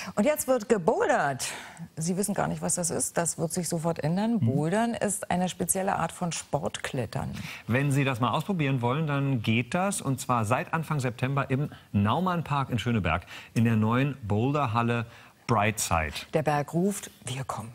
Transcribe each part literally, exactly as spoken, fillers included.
Und jetzt wird gebouldert. Sie wissen gar nicht, was das ist. Das wird sich sofort ändern. Bouldern ist eine spezielle Art von Sportklettern. Wenn Sie das mal ausprobieren wollen, dann geht das. Und zwar seit Anfang September im Naumann-Park in Schöneberg in der neuen Boulderhalle Brightside. Der Berg ruft, wir kommen.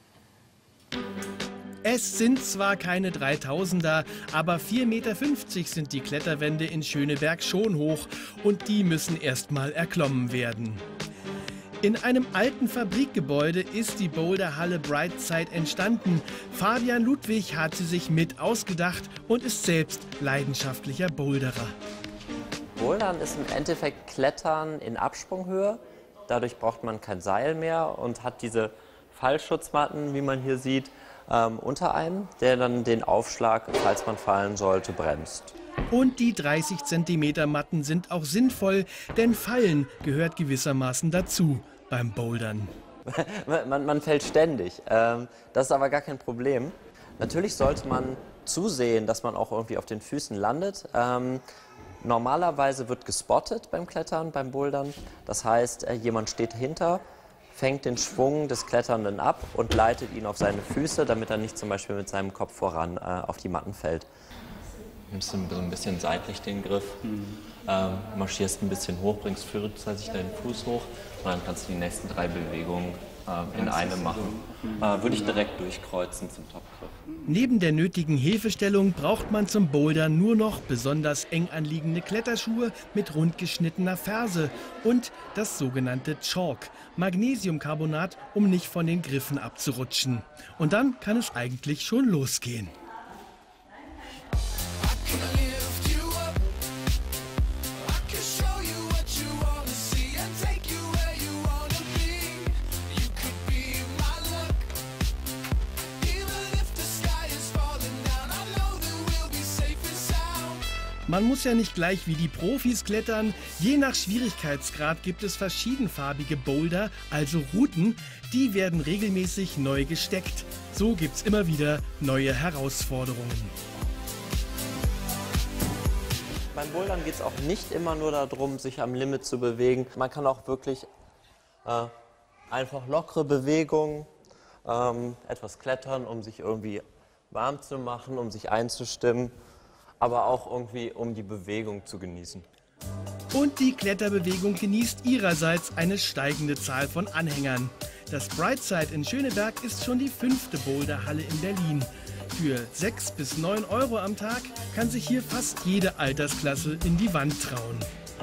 Es sind zwar keine dreitausender, aber vier Meter fünfzig sind die Kletterwände in Schöneberg schon hoch und die müssen erst mal erklommen werden. In einem alten Fabrikgebäude ist die Boulderhalle Brightside entstanden. Fabian Ludwig hat sie sich mit ausgedacht und ist selbst leidenschaftlicher Boulderer. Bouldern ist im Endeffekt Klettern in Absprunghöhe. Dadurch braucht man kein Seil mehr und hat diese Fallschutzmatten, wie man hier sieht, ähm, unter einem, der dann den Aufschlag, falls man fallen sollte, bremst. Und die dreißig Zentimeter Matten sind auch sinnvoll, denn Fallen gehört gewissermaßen dazu beim Bouldern. man, man fällt ständig, ähm, das ist aber gar kein Problem. Natürlich sollte man zusehen, dass man auch irgendwie auf den Füßen landet. Ähm, normalerweise wird gespottet beim Klettern, beim Bouldern. Das heißt, äh, jemand steht dahinter, fängt den Schwung des Kletternden ab und leitet ihn auf seine Füße, damit er nicht zum Beispiel mit seinem Kopf voran äh, auf die Matten fällt. Nimmst du so ein bisschen seitlich den Griff, mhm. ähm, marschierst ein bisschen hoch, bringst frühzeitig deinen Fuß hoch und dann kannst du die nächsten drei Bewegungen äh, in einem machen. Äh, würde ich direkt durchkreuzen zum Topgriff. Neben der nötigen Hilfestellung braucht man zum Bouldern nur noch besonders eng anliegende Kletterschuhe mit rund geschnittener Ferse und das sogenannte Chalk, Magnesiumcarbonat, um nicht von den Griffen abzurutschen. Und dann kann es eigentlich schon losgehen. Man muss ja nicht gleich wie die Profis klettern. Je nach Schwierigkeitsgrad gibt es verschiedenfarbige Boulder, also Routen. Die werden regelmäßig neu gesteckt. So gibt's immer wieder neue Herausforderungen. Beim Bouldern geht es auch nicht immer nur darum, sich am Limit zu bewegen. Man kann auch wirklich äh, einfach lockere Bewegungen, ähm, etwas klettern, um sich irgendwie warm zu machen, um sich einzustimmen, aber auch irgendwie, um die Bewegung zu genießen. Und die Kletterbewegung genießt ihrerseits eine steigende Zahl von Anhängern. Das Brightside in Schöneberg ist schon die fünfte Boulderhalle in Berlin. Für sechs bis neun Euro am Tag kann sich hier fast jede Altersklasse in die Wand trauen.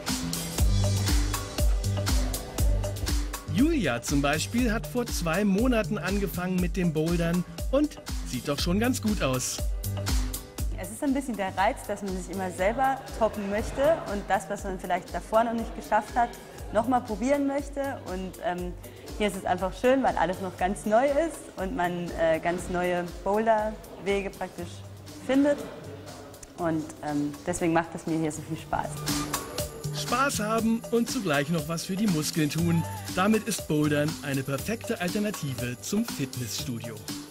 Julia zum Beispiel hat vor zwei Monaten angefangen mit dem Bouldern und sieht doch schon ganz gut aus. Es ist ein bisschen der Reiz, dass man sich immer selber toppen möchte und das, was man vielleicht davor noch nicht geschafft hat, noch mal probieren möchte. Und ähm, hier ist es einfach schön, weil alles noch ganz neu ist und man äh, ganz neue Boulderwege praktisch findet. Und ähm, deswegen macht es mir hier so viel Spaß. Spaß haben und zugleich noch was für die Muskeln tun. Damit ist Bouldern eine perfekte Alternative zum Fitnessstudio.